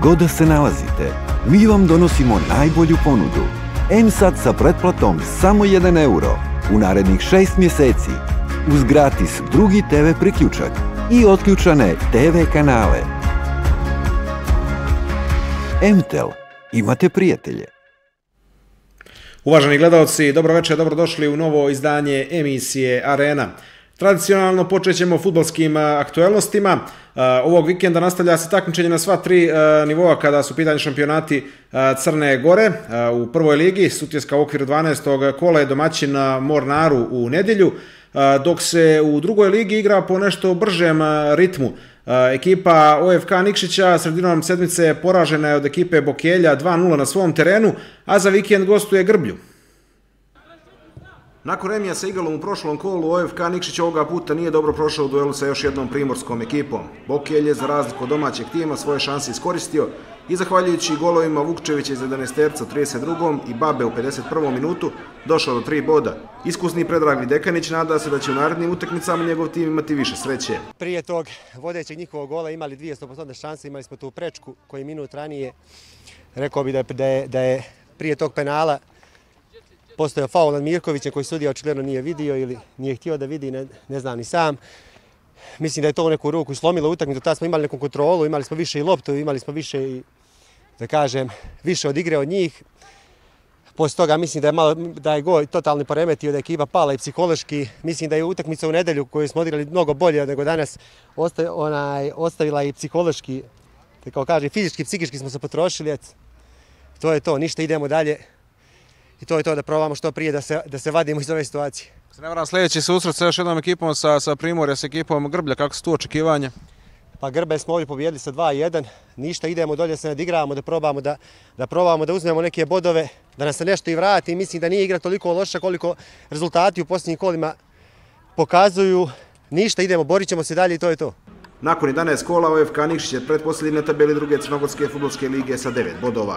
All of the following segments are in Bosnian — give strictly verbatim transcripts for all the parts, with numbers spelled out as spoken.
god da se nalazite, mi vam donosimo najbolju ponudu. M-Sat sa pretplatom samo jedan euro u narednih šest mjeseci uz gratis drugi te ve priključak i otključane te ve kanale. M-Tel. Imate prijatelje. Uvaženi gledalci, dobro večer, dobrodošli u novo izdanje emisije Arena. Tradicionalno počet ćemo fudbalskim aktuelnostima. Ovog vikenda nastavlja se takmičenje na sva tri nivoa kada su pitanje šampionati Crne Gore. U prvoj ligi Sutjeska u okviru dvanaestog kola je domaćin Mornaru u nedjelju, dok se u drugoj ligi igra po nešto bržem ritmu. Ekipa O F K Nikšića sredinom sedmice poražena je od ekipe Bokelja dva nula na svom terenu, a za vikend gostuje Grblju. Nakon remija sa Igalom u prošlom kolu, O F K Nikšić ovoga puta nije dobro prošao u duelu sa još jednom primorskom ekipom. Bokelj je za razliku od domaćeg tima svoje šanse iskoristio i zahvaljujući golovima Vukčevića iz jedanaesterca u trideset drugom i Babe u pedeset prvom minutu došao do tri boda. Iskusni Predrag Videkanić nada se da će u narednim utakmicama njegov tim imati više sreće. Prije tog vodećeg njihovog gola imali dvije sto posto šanse, imali smo tu prečku koji minut ranije, rekao bi da je, da je, da je prije tog penala postojao faul nad Mirkovićem koji sudija očigledno nije vidio ili nije htio da vidi, ne, ne znam ni sam. Mislim da je to u neku ruku slomilo utakmicu, tada smo imali neku kontrolu, imali smo više i loptu, imali smo više i, da kažem, više od igre od njih. Poslije toga mislim da je, malo, da je gol totalni poremetio, da je ekipa pala i psihološki. Mislim da je utakmica u nedjelju koju smo odigrali mnogo bolje nego danas osta, onaj, ostavila i psihološki, tako kaže, fizički, psihički smo se potrošili. Et. To je to, ništa, idemo dalje. I to je to da probamo što prije da se, da se vadimo iz ove situacije. Se ne varam, sljedeći susret sa još jednom ekipom sa, sa Primorja, sa ekipom Grblja, kako su tu očekivanja? Pa Grbe smo ovdje pobijedili sa dva jedan, ništa, idemo dolje, se nadigravamo, da probamo da, da probamo da uzmemo neke bodove, da nas se nešto i vrati. Mislim da nije igra toliko loša koliko rezultati u posljednjim kolima pokazuju. Ništa, idemo, borit ćemo se dalje i to je to. Nakon jedanaest kola O F K Nikšić je pretposljednji na tabeli druge crnogorske fudbalske lige sa devet bodova.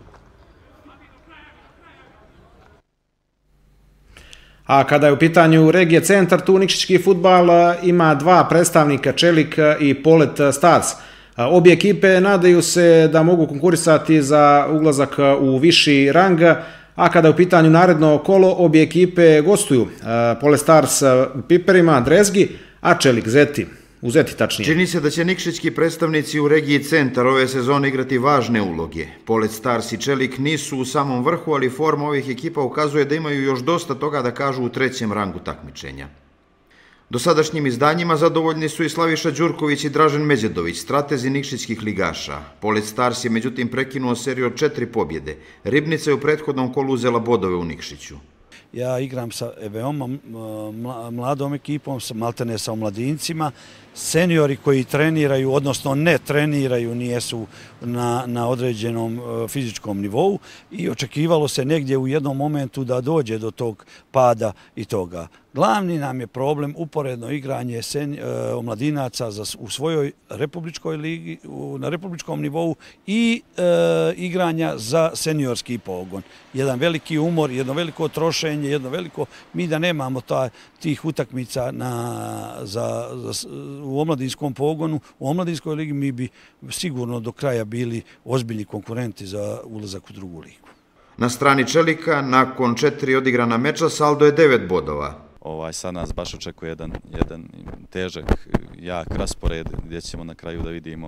A kada je u pitanju regije centar, tu nikšićki fudbal ima dva predstavnika, Čelik i Polet Stars. Obje ekipe nadaju se da mogu konkurisati za ulazak u viši rang, a kada je u pitanju naredno kolo, obje ekipe gostuju. Polet Stars u Piperima, Drezgi, a Čelik Zeti. U Zeti tačnije. Čini se da će nikšićki predstavnici u regiji centar ove sezone igrati važne uloge. Polet Stars i Čelik nisu u samom vrhu, ali forma ovih ekipa ukazuje da imaju još dosta toga da kažu u trećem rangu takmičenja. Dosadašnjim izdanjima zadovoljni su i Slaviša Đurković i Dražen Međedović, stratezi nikšićkih ligaša. Polet Stars je međutim prekinuo seriju od četiri pobjede. Ribnica je u prethodnom kolu uzela bodove u Nikšiću. Ja igram sa veoma mladom ekipom, maltene sa omladincima. Seniori koji treniraju, odnosno ne treniraju, nijesu na, na određenom fizičkom nivou i očekivalo se negdje u jednom momentu da dođe do tog pada i toga. Glavni nam je problem uporedno igranje sen, omladinaca za, u svojoj republičkoj ligi, u, na republičkom nivou i e, igranja za seniorski pogon. Jedan veliki umor, jedno veliko trošenje, jedno veliko... Mi da nemamo ta, tih utakmica na, za, za, u omladinskom pogonu, u omladinskoj ligi mi bi sigurno do kraja bili ozbiljni konkurenti za ulazak u drugu ligu. Na strani Čelika, nakon četiri odigrana meča, saldo je devet bodova. Ovaj, sad nas baš očekuje jedan, jedan težak, jak raspored gdje ćemo na kraju da vidimo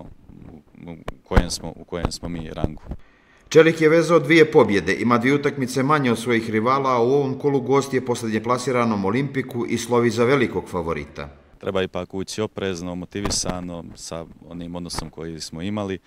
u kojem smo, u kojem smo mi rangu. Čelik je vezao dvije pobjede, ima dvije utakmice manje od svojih rivala, a u ovom kolu gost je posljednje plasiranom Olimpiku i slovi za velikog favorita. Treba ipak ući oprezno, motivisano sa onim odnosom koji smo imali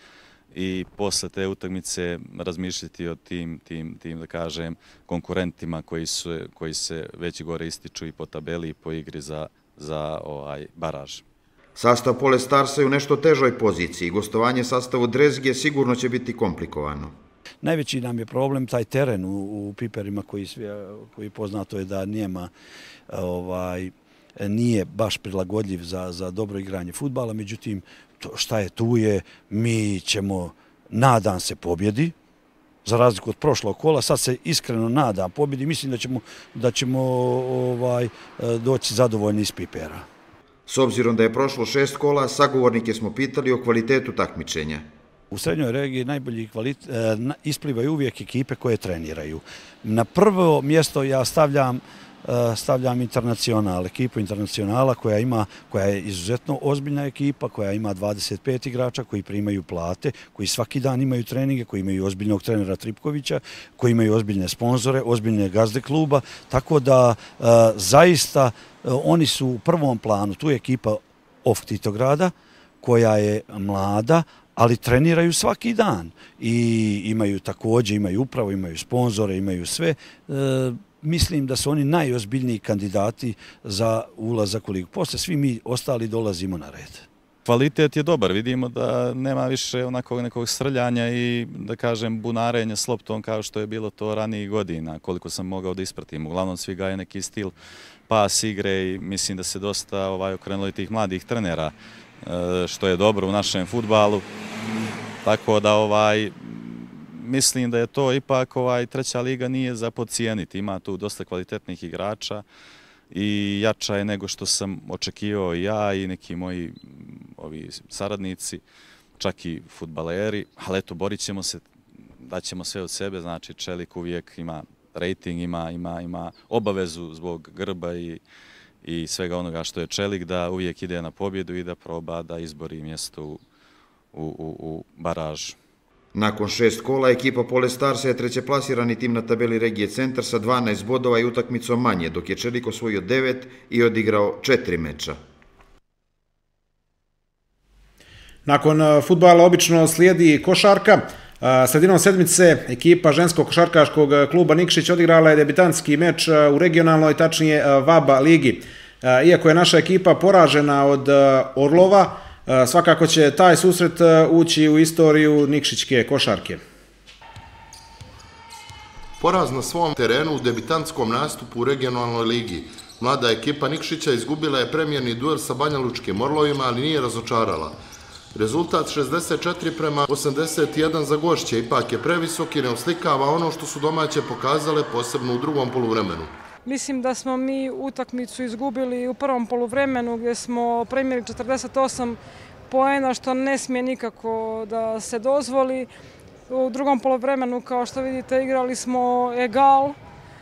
i posle te utakmice razmišljati o tim, tim, tim da kažem, konkurentima koji, su, koji se već gore ističu i po tabeli i po igri za, za ovaj baraž. Sastav Polet Starsa je u nešto težoj poziciji. Gostovanje sastavu Drezge sigurno će biti komplikovano. Najveći nam je problem taj teren u, u Piperima koji, koji poznato je da nema, ovaj, nije baš prilagodljiv za, za dobro igranje fudbala, međutim to šta je tu je, mi ćemo, nadam se, pobjedi, za razliku od prošlog kola, sad se iskreno nadam pobjedi, mislim da ćemo, da ćemo ovaj, doći zadovoljni iz Pipera. S obzirom da je prošlo šest kola, sagovornike smo pitali o kvalitetu takmičenja. U srednjoj regiji najbolji kvalitet, isplivaju uvijek ekipe koje treniraju. Na prvo mjesto ja stavljam stavljam Internacional, ekipu Internacionala koja ima, koja je izuzetno ozbiljna ekipa, koja ima dvadeset pet igrača koji primaju plate, koji svaki dan imaju treninge, koji imaju ozbiljnog trenera Tripkovića, koji imaju ozbiljne sponzore, ozbiljne gazde kluba, tako da zaista oni su u prvom planu. Tu je ekipa Of Titograda koja je mlada, ali treniraju svaki dan i imaju također, imaju upravo, imaju sponzore, imaju sve. Mislim da su oni najozbiljniji kandidati za ulazak u ligu. Posle svi mi ostali dolazimo na red. Kvalitet je dobar, vidimo da nema više onakvog nekog srljanja i da kažem bunarenja s loptom kao što je bilo to ranijih godina, koliko sam mogao da ispratim. Uglavnom svi gaje neki stil pas igre i mislim da se dosta ovaj, okrenulo i tih mladih trenera, što je dobro u našem fudbalu. Tako da ovaj mislim da je to ipak ovaj, treća liga nije za podcijeniti. Ima tu dosta kvalitetnih igrača i jača je nego što sam očekivao i ja i neki moji ovi saradnici, čak i fudbaleri, ali eto, borit ćemo se, daćemo sve od sebe, znači Čelik uvijek ima rating, ima, ima, ima obavezu zbog grba i, i svega onoga što je Čelik, da uvijek ide na pobjedu i da proba da izbori mjesto u, u, u, u baražu. Nakon šest kola, ekipa Pole Starsa je trećeplasirani tim na tabeli regije Centar sa dvanaest bodova i utakmicom manje, dok je Čelik osvojio devet i odigrao četiri meča. Nakon fudbala obično slijedi košarka. Sredinom sedmice ekipa ženskog košarkaškog kluba Nikšić odigrala je debitanski meč u regionalnoj, tačnije VABA ligi. Iako je naša ekipa poražena od Orlova, svakako će taj susret ući u istoriju nikšićke košarke. Poraz na svom terenu u debitantskom nastupu u regionalnoj ligi. Mlada ekipa Nikšića izgubila je premijerni duel sa Banjalučkim Orlovima, ali nije razočarala. Rezultat šezdeset četiri prema osamdeset jedan za gošće ipak je previsok i ne oslikava ono što su domaće pokazale, posebno u drugom poluvremenu. Mislim da smo mi utakmicu izgubili u prvom poluvremenu gdje smo primili četrdeset osam poena, što ne smije nikako da se dozvoli. U drugom poluvremenu, kao što vidite, igrali smo egal,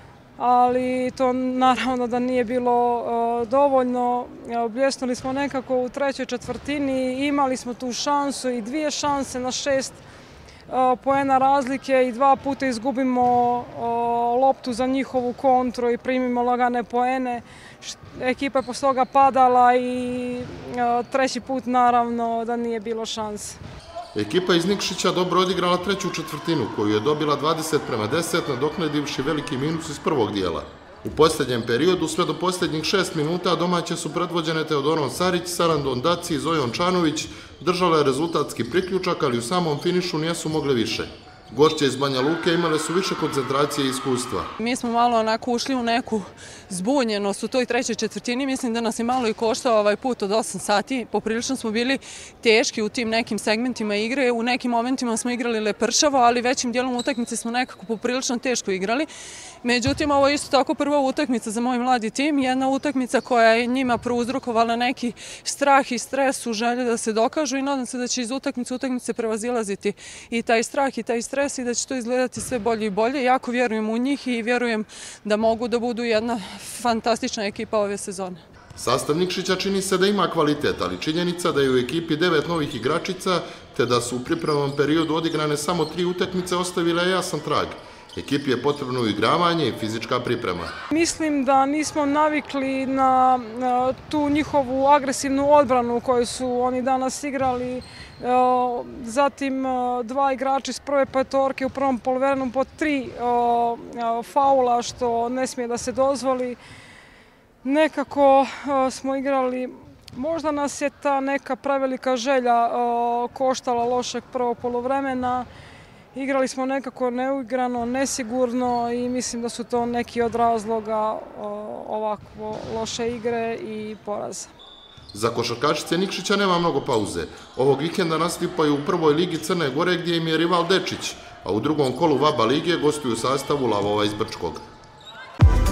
ali to naravno da nije bilo uh, dovoljno. Bljesnuli smo nekako u trećoj četvrtini, imali smo tu šansu i dvije šanse na šest uh, poena razlike i dva puta izgubimo uh, loptu za njihovu kontru i primimo lagane poene. Ekipa je posle toga padala i uh, treći put naravno da nije bilo šanse. Ekipa iz Nikšića dobro odigrala treću četvrtinu, koju je dobila dvadeset prema deset, nadoknadivši veliki minus iz prvog dijela. U posljednjem periodu, sve do posljednjih šest minuta, domaće su predvođene Teodorom Sarić, Sarandon Daci i Zojom Čanović, držale rezultatski priključak, ali u samom finišu nijesu mogle više. Gošće iz Banja Luke imale su više koncentracije i iskustva. Mi smo malo onako ušli u neku zbunjenost u toj trećoj četvrtini. Mislim da nas je malo i koštao ovaj put od osam sati. Poprilično smo bili teški u tim nekim segmentima igre. U nekim momentima smo igrali lepršavo, ali većim dijelom utakmice smo nekako poprilično teško igrali. Međutim, ovo je isto tako prva utakmica za moj mladi tim. Jedna utakmica koja je njima prouzrokovala neki strah i stres u želji da se dokažu i nadam se da će iz utakmice utakmice prevazilaziti i taj strah i taj stres i da će to izgledati sve bolje i bolje. Jako vjerujem u njih i vjerujem da mogu da budu jedna fantastična ekipa ove sezone. Sastav Nikšića čini se da ima kvalitet, ali činjenica da je u ekipi devet novih igračica, te da su u pripremnom periodu odigrane samo tri utakmice, ostavile jasan trag. Ekipi je potrebno uigravanje i fizička priprema. Mislim da nismo navikli na tu njihovu agresivnu odbranu koju su oni danas igrali. Zatim dva igrača iz prve petorke u prvom poluvremenu po tri faula, što ne smije da se dozvoli. Nekako smo igrali, možda nas je ta neka prevelika želja koštala lošeg prvog poluvremena. Igrali smo nekako neuigrano, nesigurno i mislim da su to neki od razloga ovakvo loše igre i poraza. Za košarkašice Nikšića nema mnogo pauze. Ovog vikenda nastupaju u prvoj ligi Crne Gore gdje im je rival Dečić, a u drugom kolu VABA lige gostuju u sastavu Lavova iz Brčkog.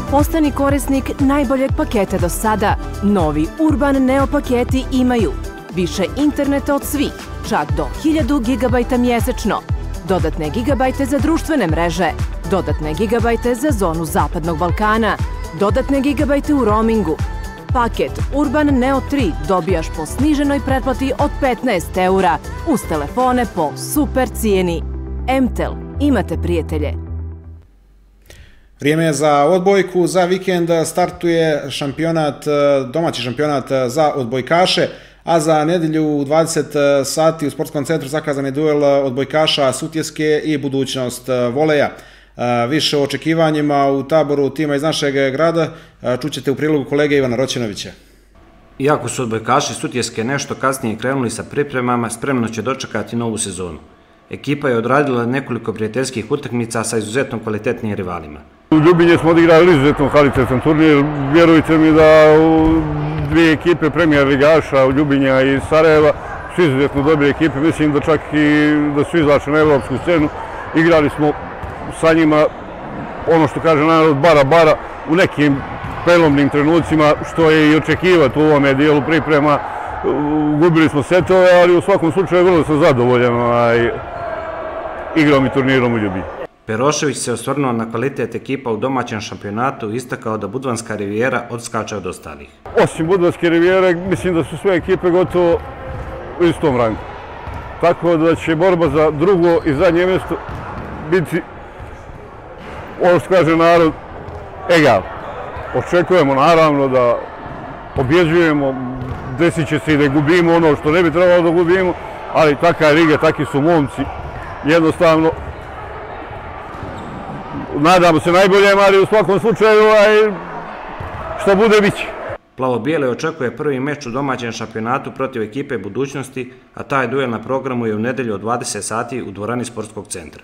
Postani korisnik najboljeg paketa do sada. Novi Urban Neo paketi imaju Više interneta od svih, čak do hiljadu gigabajta mjesečno. Dodatne gigabajte za društvene mreže. Dodatne gigabajte za zonu Zapadnog Balkana. Dodatne gigabajte u roamingu. Paket Urban Neo tri dobijaš po sniženoj pretplati od petnaest eura uz telefone po super cijeni. M T E L, imate prijatelje. Vrijeme je za odbojku. Za vikend startuje šampionat, domaći šampionat za odbojkaše, a za nedjelju u dvadeset sati u sportskom centru zakazan je duel odbojkaša Sutjeske i Budućnost voleja. Više o očekivanjima u taboru tima iz našeg grada čućete u prilogu kolege Ivana Roćenovića. Iako su odbojkaši Sutjeske nešto kasnije krenuli sa pripremama, spremno će dočekati novu sezonu. Ekipa je odradila nekoliko prijateljskih utakmica sa izuzetno kvalitetnim rivalima. U Ljubinje smo odigrali izuzetno kvalitetan turnir. Vjerujte mi da u dvije ekipe premijer ligaša, u Ljubinja i Sarajeva, su izuzetno dobre ekipe. Mislim da čak i da su izlačili na evropsku scenu. Igrali smo sa njima, ono što kaže narod, bara bara, u nekim prelomnim trenucima, što je i očekivati u ovome dijelu priprema. Gubili smo setove, ali u svakom slučaju vrlo sam zadovoljan igrom i turnirom u Ljubinju. Perošević se osvrnuo na kvalitet ekipa u domaćem šampionatu i istakao da Budvanska rivijera odskače od ostalih. Osim Budvanske rivijere, mislim da su sve ekipe gotovo u istom rangu. Tako da će borba za drugo i zadnje mjesto biti, ono što kaže narod, egal. Očekujemo naravno da pobjeđujemo, desit će se i da gubimo ono što ne bi trebalo da gubimo, ali taka je liga, taki su momci. Jednostavno, nadamo se najboljem, ali u svakom slučaju što bude biće. Plavo-bijele očekuje prvi meč u domaćem šampionatu protiv ekipe Budućnosti, a taj duel na programu je u nedelju od dvadeset sati u dvorani sportskog centra.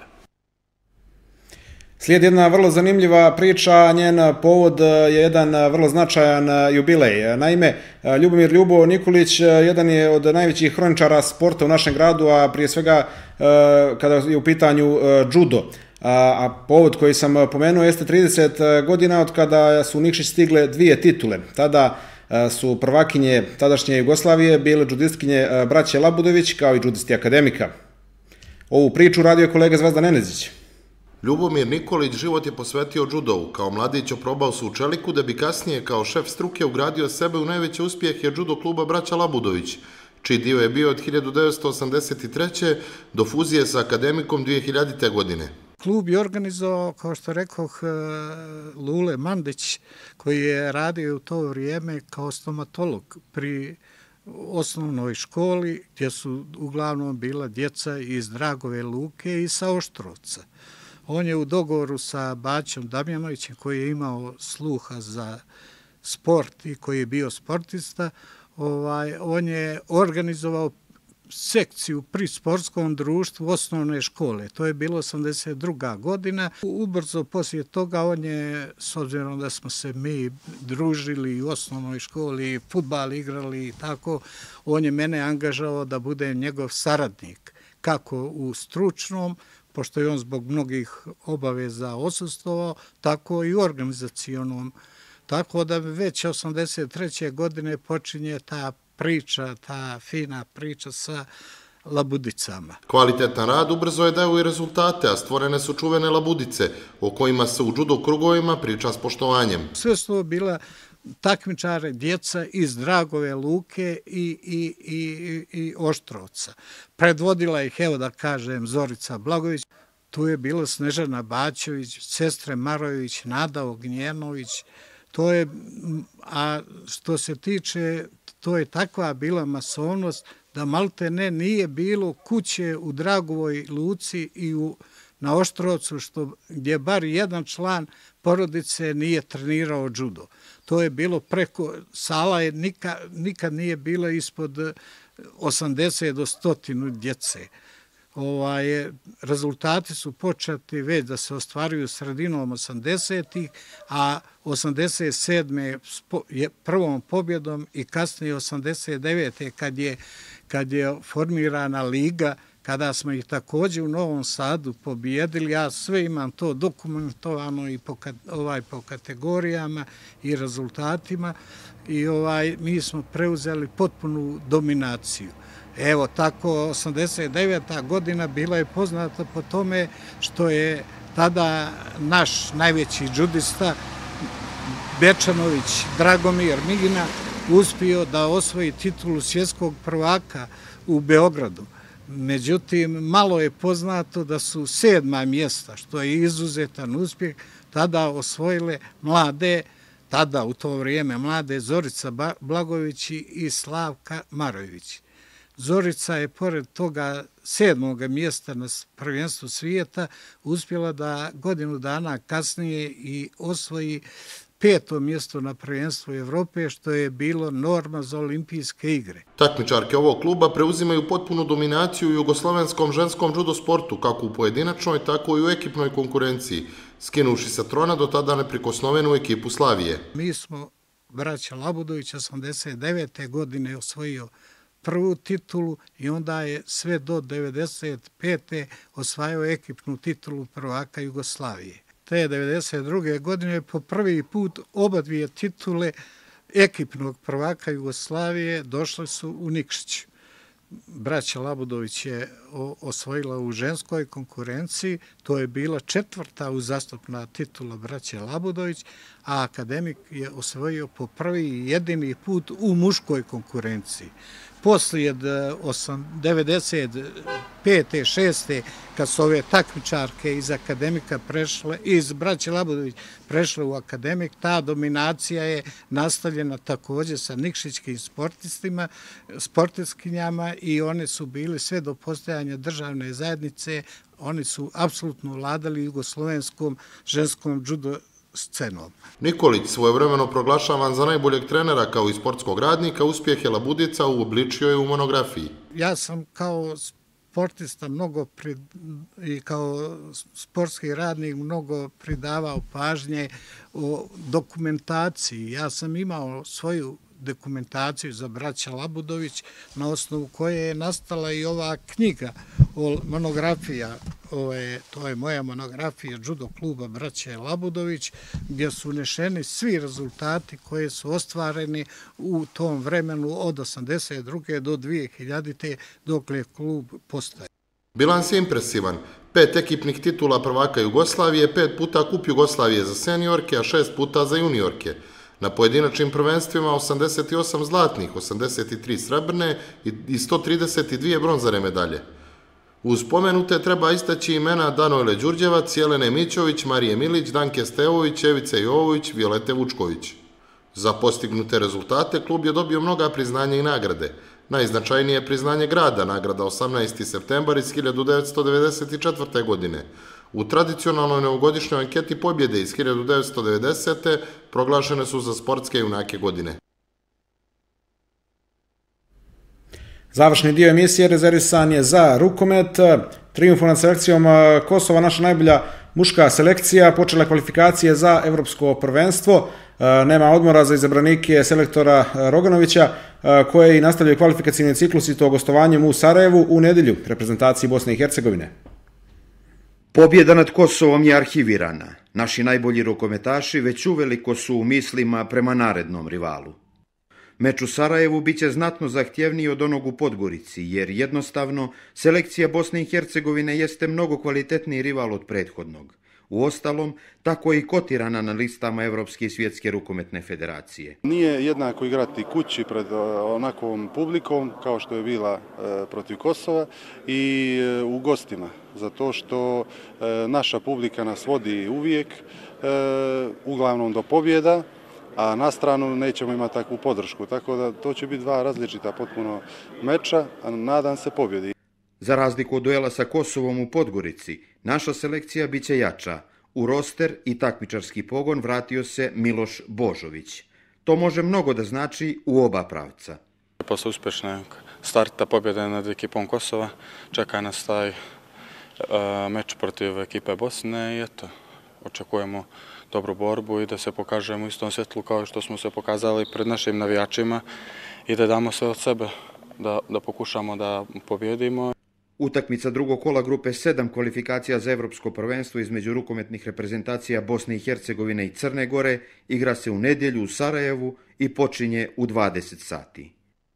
Slijedi jedna vrlo zanimljiva priča, njen povod je jedan vrlo značajan jubilej. Naime, Ljubomir Ljubo Nikolić jedan je od najvećih hroničara sporta u našem gradu, a prije svega kada je u pitanju judo. A povod koji sam pomenuo jeste trideset godina od kada su u Nikšić stigle dvije titule. Tada su prvakinje tadašnje Jugoslavije bile džudistkinje braće Labudović kao i džudisti akademika. Ovu priču radio je kolega Zvezdan Nenezić. Ljubomir Nikolić život je posvetio judovu. Kao mladić oprobao se u Čeliku, da bi kasnije kao šef struke ugradio sebe u najveće uspjehe judo kluba braća Labudović, čiji dio je bio od hiljadu devetsto osamdeset treće do fuzije sa akademikom dvije hiljadite. godine. Klub je organizovao, kao što rekoh, Lule Mandić, koji je radio u to vrijeme kao stomatolog pri osnovnoj školi, gdje su uglavnom bila djeca iz Dragove Luke i sa Oštrovca. On je u dogovoru sa Baćom Damjanovićem, koji je imao sluha za sport i koji je bio sportista, on je organizovao sekciju pri sportskom društvu osnovne škole. To je bilo osamdeset druga. godina. Ubrzo poslije toga on je, s obzirom da smo se mi družili u osnovnoj školi, fudbal igrali i tako, on je mene angažavao da budem njegov saradnik, kako u stručnom, pošto je on zbog mnogih obaveza odsustvovao, tako i u organizacionom. Tako da već osamdeset treće. godine počinje ta priča, ta fina priča sa Labudicama. Kvalitetan rad ubrzo je dao i rezultate, a stvorene su čuvene Labudice, o kojima se u judo krugovima priča s poštovanjem. Sve su to bila takmičare, djeca iz Dragove Luke i, i, i, i Oštrovca. Predvodila ih, evo da kažem, Zorica Blagović. Tu je bila Snežana Baćović, sestre Marović, Nada Ognjenović. To je, a što se tiče, to je takva bila masovnost da malte ne nije bilo kuće u Dragovoj Luci i u, na Oštrovcu što, gdje bar jedan član porodice nije trenirao judo. To je bilo preko, sala je nikad, nikad nije bila ispod osamdeset do sto djece. Ovaj, rezultati su početi već da se ostvaruju sredinom osamdesetih, a osamdeset sedme je prvom pobjedom i kasnije osamdeset devete kad je, kad je formirana liga kada smo ih također u Novom Sadu pobijedili. Ja sve imam to dokumentovano i po, ovaj, po kategorijama i rezultatima i ovaj, mi smo preuzeli potpunu dominaciju. Evo, tako osamdeset deveta godina bila je poznata po tome što je tada naš najveći džudista Bečanović Dragomir Migina uspio da osvoji titulu svjetskog prvaka u Beogradu. Međutim, malo je poznato da su sedma mjesta, što je izuzetan uspjeh, tada osvojile mlade, tada u to vrijeme mlade Zorica Blagojević i Slavka Marojević. Zorica je pored toga sedmoga mjesta na prvenstvu svijeta uspjela da godinu dana kasnije i osvoji peto mjesto na prvenstvu Evrope, što je bilo norma za olimpijske igre. Takmičarke ovog kluba preuzimaju potpunu dominaciju u jugoslovenskom ženskom judo sportu, kako u pojedinačnoj, tako i u ekipnoj konkurenciji, skinuši sa trona do tada neprikosnovenu ekipu Slavije. Mi smo, braća Labudović, osamdeset devete godine osvojio prvu titulu i onda je sve do devedeset pete osvajao ekipnu titulu prvaka Jugoslavije. Te devedeset druge godine po prvi put oba dvije titule ekipnog prvaka Jugoslavije došle su u Nikšić. Braća Labudović je osvojila u ženskoj konkurenciji, to je bila četvrta uzastopna titula braće Labudović, a akademik je osvojio po prvi i jedini put u muškoj konkurenciji. Poslije devedeset pete šeste kad su ove takmičarke iz akademika prešle, iz braće Labudović prešle u akademik, ta dominacija je nastavljena također sa nikšićkim sportistima, sportistkinjama i one su bili sve do postojanja državne zajednice, oni su apsolutno vladali jugoslovenskom ženskom judo scenom. Nikolić, svojevremeno proglašavan za najboljeg trenera kao i sportskog radnika, uspjehe Labudica uobličio je u monografiji. Ja sam kao sportista mnogo i kao sportski radnik mnogo pridavao pažnje o dokumentaciji. Ja sam imao svoju dokumentaciju za braća Labudović, na osnovu koje je nastala i ova knjiga, monografija, to je moja monografija judo kluba braće Labudović, gdje su unešeni svi rezultati koje su ostvareni u tom vremenu od osamdeset druge do dvije hiljadite dok je klub postaje. Bilans je impresivan. Pet ekipnih titula prvaka Jugoslavije, pet puta kup Jugoslavije za seniorke, a šest puta za juniorke. Na pojedinačnim prvenstvima osamdeset osam zlatnih, osamdeset tri srebrne i sto trideset dvije bronzane medalje. Uz pomenute treba istaći imena Danojle Đurđevac, Jelene Mićović, Marije Milić, Danke Stevović, Evice Jovović, Violete Vučković. Za postignute rezultate klub je dobio mnoga priznanja i nagrade. Najznačajnije je priznanje grada, nagrada osamnaesti septembar iz hiljadu devetsto devedeset četvrte. godine. U tradicionalnoj novogodišnjoj anketi pobjede iz hiljadu devetsto devedesete. proglašene su za sportske junake godine. Završni dio emisije rezervisan je za rukomet. Trijumfom nad selekcijom Kosova naša najbolja muška selekcija počela kvalifikacije za evropsko prvenstvo. Nema odmora za izabranike selektora Roganovića, koje i nastavljaju kvalifikacijni ciklus i to gostovanjem u Sarajevu u nedjelju reprezentaciji Bosne i Hercegovine. Pobjeda nad Kosovom je arhivirana. Naši najbolji rukometaši već uveliko su u mislima prema narednom rivalu. Meč u Sarajevu biće znatno zahtjevniji od onog u Podgorici, jer jednostavno selekcija Bosne i Hercegovine jeste mnogo kvalitetniji rival od prethodnog. Uostalom, tako je i kotirana na listama Evropske i Svjetske rukometne federacije. Nije jednako igrati kući pred onakvom publikom kao što je bila protiv Kosova i u gostima, zato što naša publika nas vodi uvijek, uglavnom do pobjeda, a na stranu nećemo imati takvu podršku, tako da to će biti dva različita potpuno meča, a nadam se pobjedi. Za razliku od duela sa Kosovom u Podgorici, naša selekcija biće jača. U roster i takmičarski pogon vratio se Miloš Božović. To može mnogo da znači u oba pravca. Posle uspješne starta pobjede nad ekipom Kosova čeka nas taj meč protiv ekipe Bosne i eto, očekujemo dobru borbu i da se pokažemo u istom svjetlu kao što smo se pokazali pred našim navijačima i da damo sve od sebe, da, da pokušamo da pobjedimo. Utakmica drugog kola grupe sedam kvalifikacija za evropsko prvenstvo između rukometnih reprezentacija Bosne i Hercegovine i Crne Gore igra se u nedjelju u Sarajevu i počinje u dvadeset sati.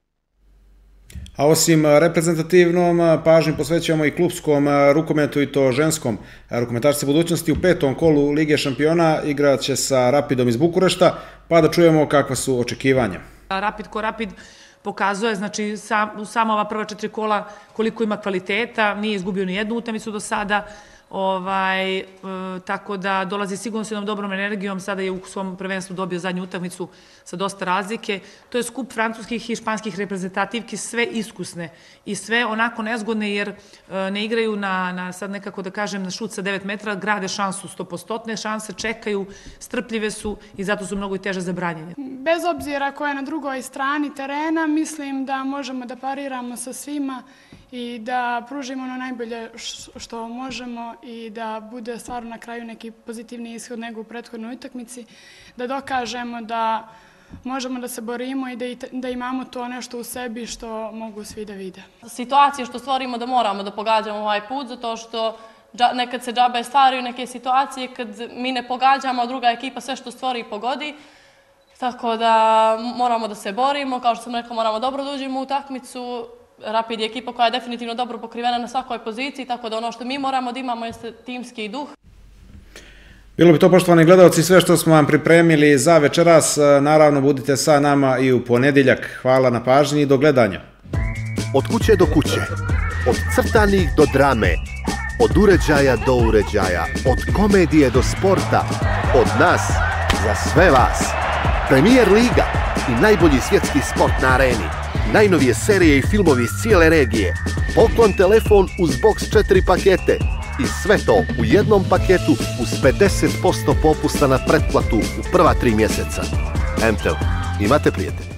A osim reprezentativnom, pažnju posvećujemo i klupskom rukometu i to ženskom. Rukometarci budućnosti u petom kolu Lige šampiona igrat će sa Rapidom iz Bukurešta, pa da čujemo kakva su očekivanja. Rapid ko Rapid pokazuje, znači sam, samo ova prva četiri kola koliko ima kvaliteta, nije izgubio ni jednu utakmicu do sada, ovaj, e, tako da dolazi sigurno s jednom dobrom energijom, sada je u svom prvenstvu dobio zadnju utakmicu sa dosta razlike. To je skup francuskih i španskih reprezentativki, sve iskusne i sve onako nezgodne jer e, ne igraju na, na, sad nekako da kažem, na šut sa devet metara, grade šansu, stopostotne šanse, čekaju, strpljive su i zato su mnogo i teže za branjenje. Bez obzira ko je na drugoj strani terena, mislim da možemo da pariramo sa svima i da pružimo ono najbolje što možemo i da bude stvarno na kraju neki pozitivni ishod nego u prethodnoj utakmici, da dokažemo da možemo da se borimo i da, da imamo to nešto u sebi što mogu svi da vide. Situacije što stvorimo da moramo da pogađamo ovaj put, zato što nekad se džabe stvaraju neke situacije kad mi ne pogađamo, a druga ekipa sve što stvori pogodi. Tako da moramo da se borimo, kao što sam rekla, moramo dobro da uđemo u utakmicu. Rapid je ekipa koja je definitivno dobro pokrivena na svakoj poziciji, tako da ono što mi moramo da imamo jeste timski duh. Bilo bi to, poštovani gledalci, sve što smo vam pripremili za večeras. Naravno, budite sa nama i u ponedjeljak. Hvala na pažnji i do gledanja. Od kuće do kuće, od crtanih do drame, od uređaja do uređaja, od komedije do sporta, od nas za sve vas. Premier Liga i najbolji svjetski sport na areni. Najnovije serije i filmovi iz cijele regije. Poklon telefon uz box četiri pakete. I sve to u jednom paketu uz pedeset posto popusta na pretplatu u prva tri mjeseca. M T L, imate prijatelji.